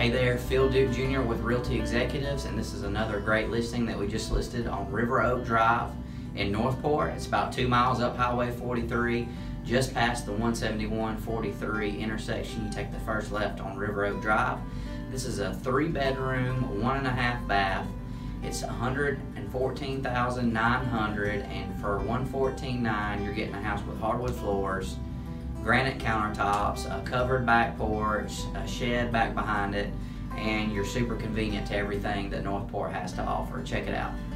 Hey there, Phil Duke Jr. with Realty Executives, and this is another great listing that we just listed on River Oak Drive in Northport. It's about 2 miles up Highway 43, just past the 171-43 intersection. You take the first left on River Oak Drive. This is a 3-bedroom, 1.5 bath. It's $114,900, and for $114,900 you're getting a house with hardwood floors, granite countertops, a covered back porch, a shed back behind it, and you're super convenient to everything that Northport has to offer. Check it out.